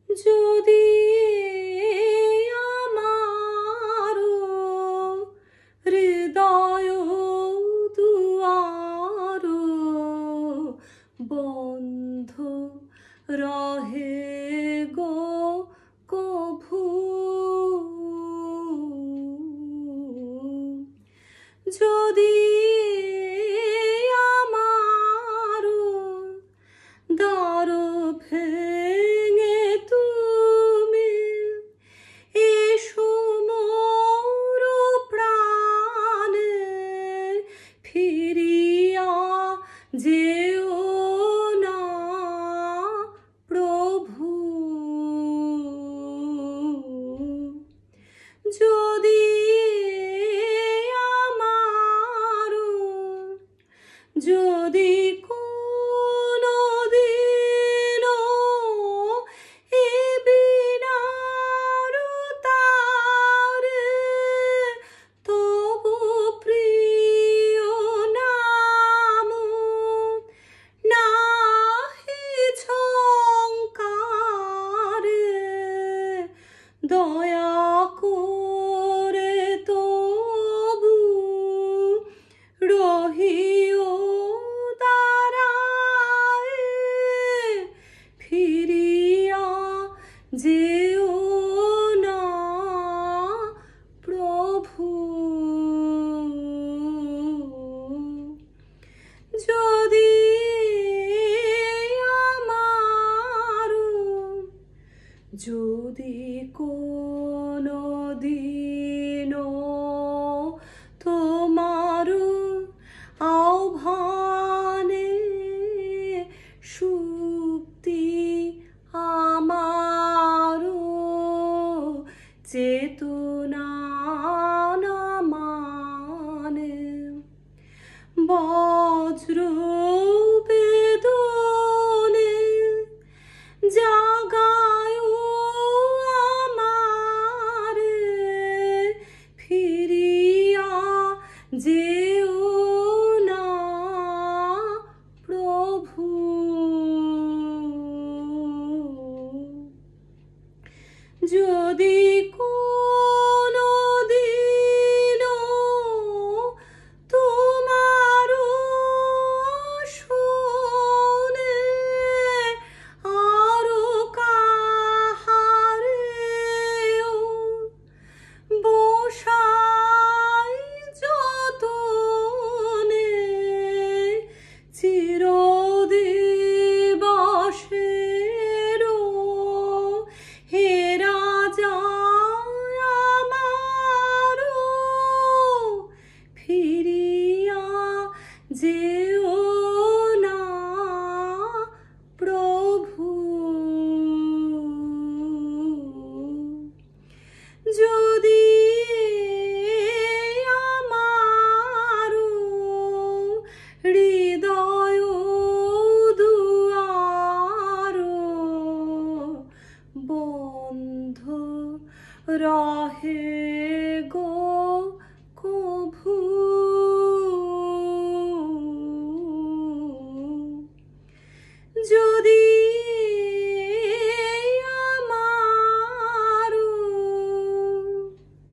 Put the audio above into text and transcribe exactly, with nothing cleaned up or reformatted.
যদি আমার হৃদয় দুয়ার বন্ধ রহে গো কভু, যদি আমার দ্বার ভেঙে তুমি এসো মোর প্রাণে ফিরিয়া যেও না প্রভু, যদি আমার যদি কোনো দিন এ বিনার তারে তবু প্রিয় নাম নাহি ঝংকারে, দয়া করে তবু রহিও দাঁড়ায়ে ফিরিয়া যেও না প্রভু, যদি আমার যদি কোনো দিন তোমার আহ্বানে সুপ্তি আমার চেতনা না মানে, বজ্র বেদনে জাগায় আমারে ফিরিয়া যেও না প্রভু, যদি কোনো দিন তোমার শুনে আরো কাহারেও বসাই যতনে চিরদিবসের হে রাজা আমার ফিরিয়া যেও না প্রভু, যদি আমার হৃদয়